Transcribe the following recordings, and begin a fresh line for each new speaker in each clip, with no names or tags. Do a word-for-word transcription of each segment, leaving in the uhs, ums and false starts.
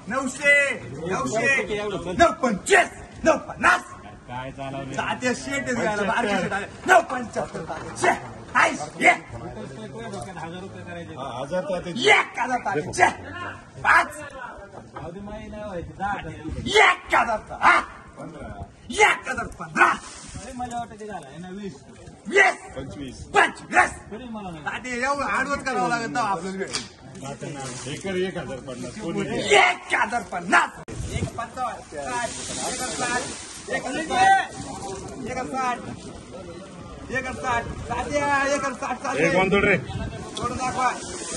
नऊशे नऊशे नऊ पंचवीस नऊ पन्नास
काय चालवलं
सातशे शेट बारशे शेट आले नऊ पंच्याहत्तर ऐंशी एक
हजार रुपये करायचे
एक हजार तारीखचे पाच एक हजार दहा एक हजार पंधरा
मला वाटतं ते झालं ना वीस
वीस
पंचवीस
पंचवीस
तरी मला नाही
आधी एवढं हार्डवर्क करावं लागत ना आपल्याला
एकर एक हजार पन्नास
एक हजार पन्नास एक पंचावन्न साठ एक हजार साठ एक हजार साठ एक हजार साठ साध्या एक हजार साठ चालते
कोण रे
सोडून दाखवा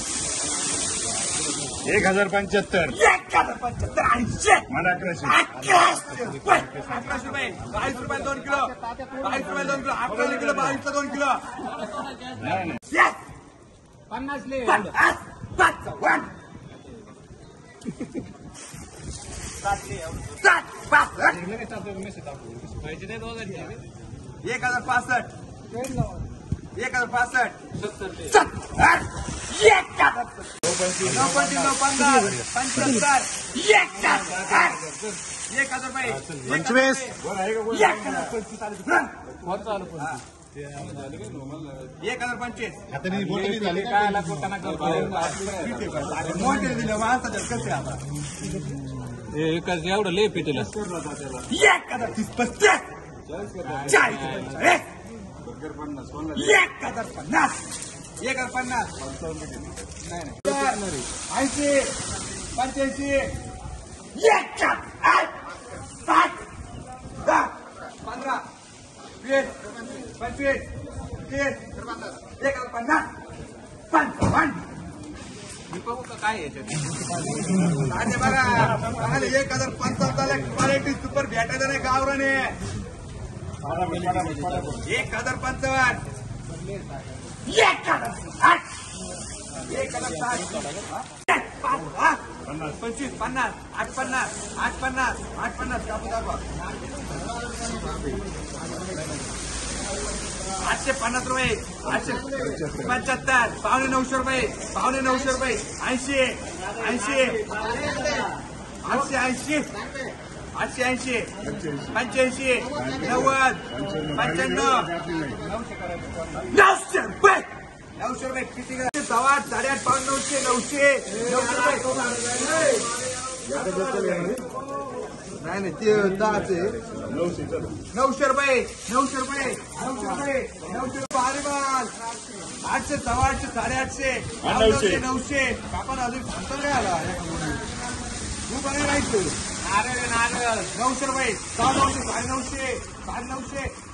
एक हजार पंच्याहत्तर
एक हजार पंच्याहत्तर ऐंशी
मला अकराशे
अकराशे रुपये अकराशे रुपये बावीस रुपये दोन किलो बावीस रुपये दोन किलो अकरा किलो बावीसला दोन किलो Yes!
पन्नास ले
पन्नास पंचावन्न साठ पासष्ट एक हजार पासष्ट एक हजार पासष्ट सत्तर एक हजार नऊ पंचवीस नऊ पन्नास पंच्याहत्तर एक हजार एक हजार रुपये
पंचवीस
एक हजार पंचवीस आले एक हजार पंचवीस मोठे दिले माणसाच्या कसे आता
एकाच एवढं लय पेटेल
एक हजार तीस पस्तीस चाळीस पंचेचाळीस एक हजार पन्नास एक हजार पन्नास ऐंशी पंच्याऐंशी एक आठ साठ दहा पंधरा वीस पंचवीस तीस एक हजार पन्नास पंचावन्न
काय
आणि बघा एक हजार पंचावन्न क्वालिटी सुपर भेटायचं नाही गावराने एक हजार पंचावन्न एक हजार साठ एक हजार साठ पंचवीस पन्नास आठ पन्नास आठ पन्नास आठ पन्नास कापून दाखवा आठशे पन्नास रुपये आठशे पंच्याहत्तर पावणे नऊशे रुपये पावणे नऊशे रुपये ऐंशी ऐंशी आठशे ऐंशी आठशे ऐंशी पंच्याऐंशी नव्वद पंच्याण्णव नऊशे रुपये नऊशे रुपये किती सव्वा आठ साडेआठ पावणे नऊशे नऊशे नऊशे रुपये नाही नाही ते दहाचे नऊशे रुपये नऊशे रुपये नऊशे रुपये नऊशे रुपये अरे बाल आठशे सव्वा आठशे साडेआठशे नऊशे नऊशे आपण अजून सांगतो काय आला तू बघायला राहायचं नारळ नारळ नऊशे रुपये सहा नऊशे साडे नऊशे साडे नऊशे